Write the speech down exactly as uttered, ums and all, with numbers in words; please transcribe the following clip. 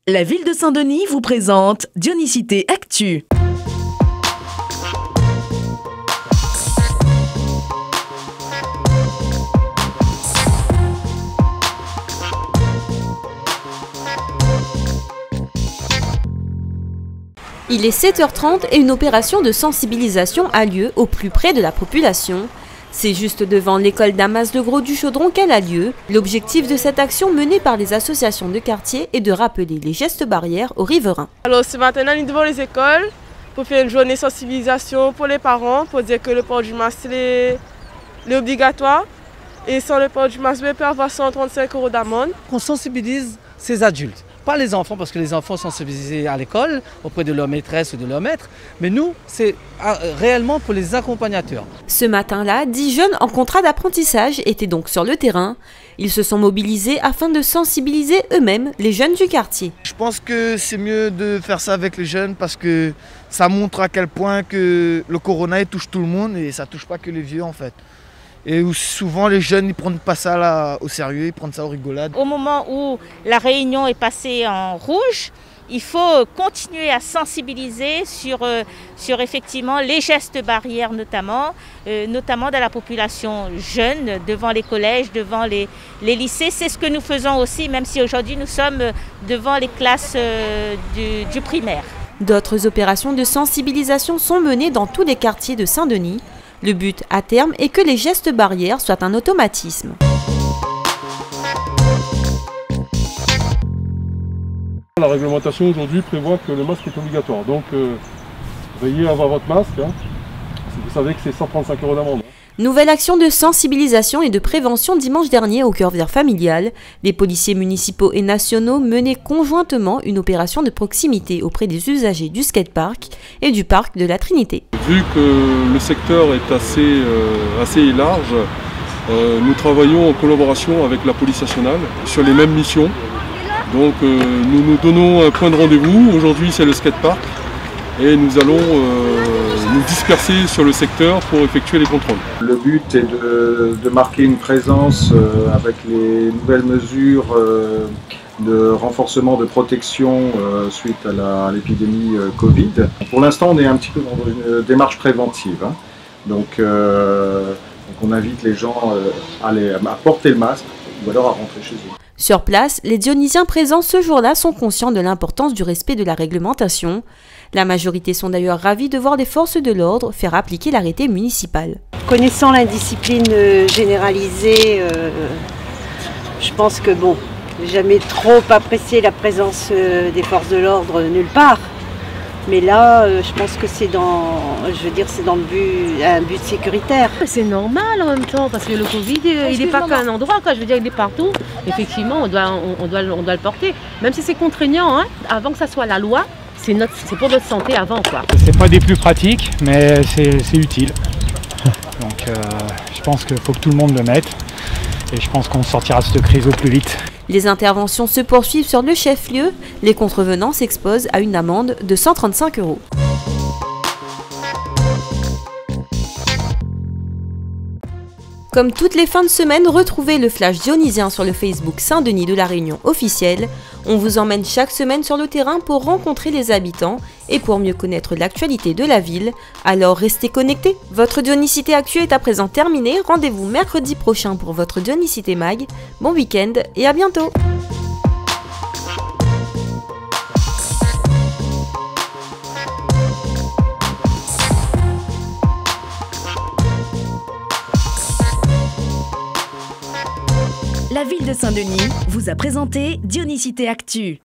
La ville de Saint-Denis vous présente Dionicité Actu. Il est sept heures trente et une opération de sensibilisation a lieu au plus près de la population. C'est juste devant l'école Damas de Gros du Chaudron qu'elle a lieu. L'objectif de cette action menée par les associations de quartier est de rappeler les gestes barrières aux riverains. Alors ce matin, on est devant les écoles pour faire une journée de sensibilisation pour les parents, pour dire que le port du masque est, est obligatoire. Et sans le port du masque, on peut avoir cent trente-cinq euros d'amende. On sensibilise ces adultes. Pas les enfants, parce que les enfants sont sensibilisés à l'école, auprès de leur maîtresse ou de leur maître, mais nous, c'est réellement pour les accompagnateurs. Ce matin-là, dix jeunes en contrat d'apprentissage étaient donc sur le terrain. Ils se sont mobilisés afin de sensibiliser eux-mêmes les jeunes du quartier. Je pense que c'est mieux de faire ça avec les jeunes parce que ça montre à quel point que le corona il touche tout le monde et ça touche pas que les vieux en fait. Et où souvent les jeunes ils prennent pas ça là, au sérieux, ils prennent ça aux rigolades. Au moment où la réunion est passée en rouge, il faut continuer à sensibiliser sur, euh, sur effectivement les gestes barrières notamment, euh, notamment dans la population jeune, devant les collèges, devant les, les lycées. C'est ce que nous faisons aussi, même si aujourd'hui nous sommes devant les classes euh, du, du primaire. D'autres opérations de sensibilisation sont menées dans tous les quartiers de Saint-Denis. Le but, à terme, est que les gestes barrières soient un automatisme. La réglementation aujourd'hui prévoit que le masque est obligatoire. Donc, euh, veuillez avoir votre masque. Hein. Vous savez que c'est cent trente-cinq euros d'amende. Nouvelle action de sensibilisation et de prévention dimanche dernier au cœur vert familial. Les policiers municipaux et nationaux menaient conjointement une opération de proximité auprès des usagers du skatepark et du parc de la Trinité. Vu que le secteur est assez, euh, assez large, euh, nous travaillons en collaboration avec la police nationale sur les mêmes missions. Donc euh, nous nous donnons un point de rendez-vous. Aujourd'hui c'est le skatepark et nous allons euh, nous disperser sur le secteur pour effectuer les contrôles. Le but est de, de marquer une présence euh, avec les nouvelles mesures euh, de renforcement de protection euh, suite à l'épidémie euh, Covid. Pour l'instant, on est un petit peu dans une démarche préventive. Hein. Donc, euh, donc on invite les gens euh, à, aller, à porter le masque ou alors à rentrer chez eux. Sur place, les Dionysiens présents ce jour-là sont conscients de l'importance du respect de la réglementation. La majorité sont d'ailleurs ravis de voir les forces de l'ordre faire appliquer l'arrêté municipal. Connaissant l'indiscipline généralisée, euh, je pense que bon, jamais trop apprécié la présence des forces de l'ordre nulle part. Mais là, euh, je pense que c'est dans, je veux dire, c'est dans le but, un but sécuritaire. C'est normal en même temps, parce que le Covid, il n'est pas qu'à un endroit, quoi. Je veux dire, il est partout. Effectivement, on doit, on, on doit, on doit le porter. Même si c'est contraignant, hein, avant que ça soit la loi, c'est pour notre santé avant, quoi. C'est pas des plus pratiques, mais c'est utile. Donc, euh, je pense qu'il faut que tout le monde le mette. Et je pense qu'on sortira de cette crise au plus vite. Les interventions se poursuivent sur le chef-lieu. Les contrevenants s'exposent à une amende de cent trente-cinq euros. Comme toutes les fins de semaine, retrouvez le flash dionysien sur le Facebook Saint-Denis de la Réunion officiel. On vous emmène chaque semaine sur le terrain pour rencontrer les habitants et pour mieux connaître l'actualité de la ville. Alors restez connectés. Votre Dionicité Actu est à présent terminée. Rendez-vous mercredi prochain pour votre Dionicité Mag. Bon week-end et à bientôt. La ville de Saint-Denis vous a présenté Dionicité Actu.